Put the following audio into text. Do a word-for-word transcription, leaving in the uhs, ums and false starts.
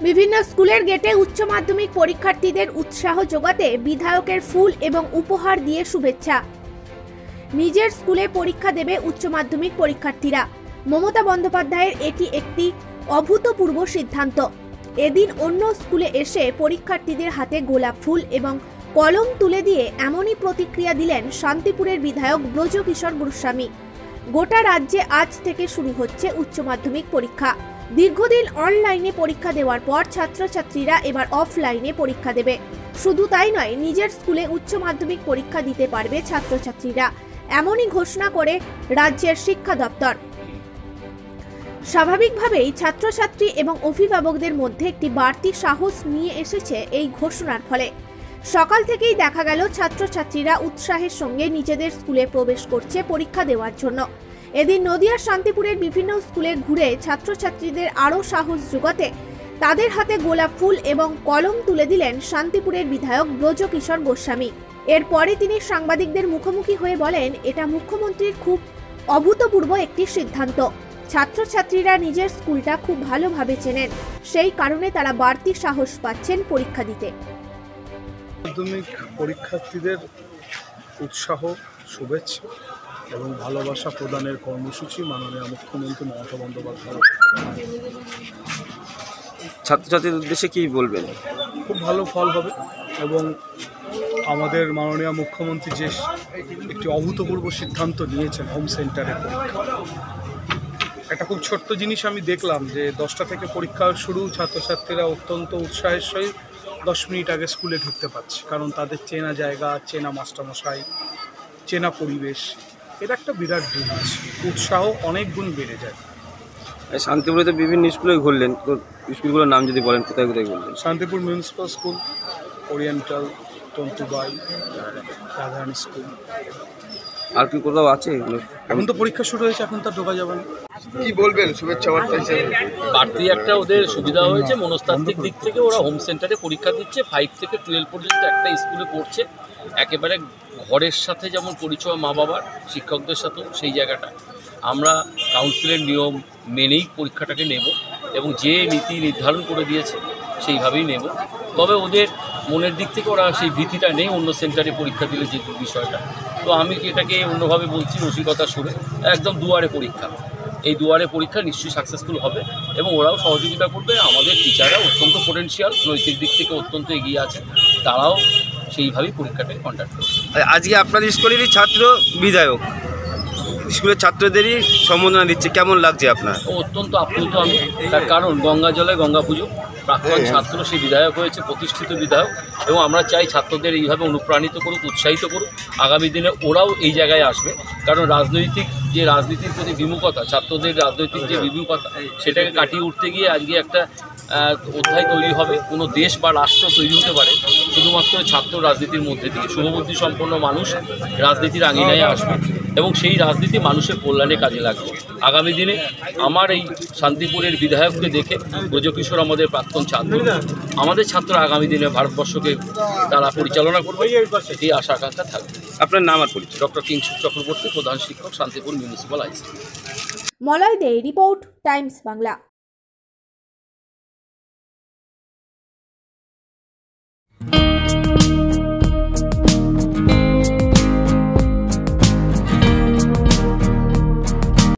বিভিন্ন স্কুলের গেটে উচ্চ মাধ্যমিক পরীক্ষার্থীদের উৎসাহ যোগাতে বিধায়কের ফুল এবং উপহার দিয়ে শুভেচ্ছা। নিজের স্কুলে পরীক্ষা দেবে উচ্চ মাধ্যমিক পরীক্ষার্থীরা। মমতা বন্দ্যোপাধ্যায়ের এটি একটি অভূতপূর্ব সিদ্ধান্ত। এদিন অন্য স্কুলে এসে পরীক্ষার্থীদের হাতে গোলাপ ফুল এবং কলম তুলে দিয়ে এমনই প্রতিক্রিয়া দিলেন শান্তিপুরের বিধায়ক ব্রজকিশোর গোস্বামী। গোটা রাজ্যে আজ থেকে শুরু হচ্ছে উচ্চ মাধ্যমিক পরীক্ষা। দীর্ঘদিন অনলাইনে পরীক্ষা দেওয়ার পর ছাত্রছাত্রীরা এবার অফলাইনে পরীক্ষা দেবে। শুধু তাই নয়, নিজের স্কুলে উচ্চ মাধ্যমিক পরীক্ষা দিতে পারবে ছাত্রছাত্রীরা, এমনই ঘোষণা করে রাজ্যের শিক্ষা দপ্তর। স্বাভাবিকভাবেই ছাত্রছাত্রী এবং অভিভাবকদের মধ্যে একটি বাড়তি সাহস নিয়ে এসেছে এই ঘোষণার ফলে। সকাল থেকেই দেখা গেল ছাত্রছাত্রীরা উৎসাহের সঙ্গে নিজেদের স্কুলে প্রবেশ করছে পরীক্ষা দেওয়ার জন্য। এদিন নদিয়ার শান্তিপুরের বিভিন্ন স্কুলে ঘুরে ছাত্রছাত্রীদের আরও সাহস যোগাতে তাদের হাতে গোলাপ ফুল এবং কলম তুলে দিলেন শান্তিপুরের বিধায়ক ব্রজকিশোর গোস্বামী। এরপরে তিনি সাংবাদিকদের মুখোমুখি হয়ে বলেন, এটা মুখ্যমন্ত্রীর খুব অভূতপূর্ব একটি সিদ্ধান্ত। ছাত্রছাত্রীরা নিজের স্কুলটা খুব ভালোভাবে চেনেন, সেই কারণে তারা বাড়তি সাহস পাচ্ছেন পরীক্ষা দিতে। মাধ্যমিক পরীক্ষার্থীদের উৎসাহ, শুভেচ্ছা এবং ভালোবাসা প্রদানের কর্মসূচি মাননীয় মুখ্যমন্ত্রী মমতা বন্দ্যোপাধ্যায়। ছাত্রছাত্রীদের উদ্দেশ্যে কী বলবেন? খুব ভালো ফল হবে এবং আমাদের মাননীয় মুখ্যমন্ত্রী যে একটি অভূতপূর্ব সিদ্ধান্ত নিয়েছেন হোম সেন্টারের পরীক্ষা, একটা খুব ছোট্ট জিনিস আমি দেখলাম যে দশটা থেকে পরীক্ষা শুরু, ছাত্রছাত্রীরা অত্যন্ত উৎসাহের সহিত দশ মিনিট আগে স্কুলে ঢুকতে পারছে, কারণ তাদের চেনা জায়গা, চেনা মাস্টারমশাই, চেনা পরিবেশ, এটা একটা বিরাট জিনিস। উৎসাহ অনেক গুণ বেড়ে যায়। শান্তিপুরে তো বিভিন্ন স্কুলে ঘুরলেন, স্কুলগুলোর নাম যদি বলেন, কোথায় কোথায় ঘুরলেন? Shantipur municipal school, oriental, Tantubai, Radharani school. আর কি কোথাও আছে? এখন তো পরীক্ষা শুরু হয়েছে, এখন তো ঢোকা যাবে না। কি বলবেন শুভেচ্ছা বার্তা হিসেবে? বাড়তি একটা ওদের সুবিধা হয়েছে, মনস্তাত্ত্বিক দিক থেকে ওরা হোম সেন্টারে পরীক্ষা দিচ্ছে। ফাইভ থেকে টুয়েলভ পর্যন্ত একটা স্কুলে পড়ছে, একেবারে ঘরের সাথে যেমন পরিচয় মা বাবার, শিক্ষকদের সাথেও সেই জায়গাটা। আমরা কাউন্সিলের নিয়ম মেনেই পরীক্ষাটাকে নেব এবং যে নীতি নির্ধারণ করে দিয়েছে সেইভাবেই নেব। তবে ওদের মনের দিক থেকে ওরা সেই ভীতিটা নেই অন্য সেন্টারে পরীক্ষা দিলে যে বিষয়টা। তো আমি এটাকে অন্যভাবে বলছি, রসিকতা সুরে, একদম দুয়ারে পরীক্ষা। এই দুয়ারে পরীক্ষা নিশ্চয়ই সাকসেসফুল হবে এবং ওরাও সহযোগিতা করবে। আমাদের টিচাররা অত্যন্ত পোটেনশিয়াল, নৈতিক দিক থেকে অত্যন্ত এগিয়ে আছে, তারাও সেইভাবেই পরীক্ষাটাকে কন্ডাক্ট করবে। আজকে আপনাদের স্কুলেরই ছাত্র বিধায়ক স্কুলের ছাত্রদেরই সম্বোধনা দিচ্ছে, কেমন লাগছে আপনার? অত্যন্ত আপ্লুত আমি, তার কারণ গঙ্গা জলে গঙ্গা পুজো, প্রাক্তন ছাত্র সেই বিধায়ক হয়েছে, প্রতিষ্ঠিত বিধায়ক, এবং আমরা চাই ছাত্রদের এইভাবে অনুপ্রাণিত করুক, উৎসাহিত করুক। আগামী দিনে ওরাও এই জায়গায় আসবে, কারণ রাজনৈতিক যে রাজনীতির প্রতি বিমুখতা, ছাত্রদের রাজনৈতিক যে বিমুখতা, সেটাকে কাটিয়ে উঠতে গিয়ে আজকে একটা অধ্যায় তৈরি হবে। কোনো দেশ বা রাষ্ট্র তৈরি হতে পারে শুধুমাত্র ছাত্র রাজনীতির মধ্যে দিয়ে। শুভবুদ্ধি সম্পন্ন মানুষ রাজনীতির আঙিনায় আসবে এবং সেই রাজনীতি মানুষের কল্যাণে কাজে লাগবে। আগামী দিনে আমার এই শান্তিপুরের বিধায়ককে দেখে ব্রজকিশোর আমাদের প্রাক্তন ছাত্র, আমাদের ছাত্র আগামী দিনে ভারতবর্ষকে তারা পরিচালনা করবে, এই আশা আকাঙ্ক্ষা থাকবে। আপনার নাম আর পরিচয়? ডক্টর কিংশুক চক্রবর্তী, প্রধান শিক্ষক, Shantipur municipal high school. Malay Dey, report, Times Bangla.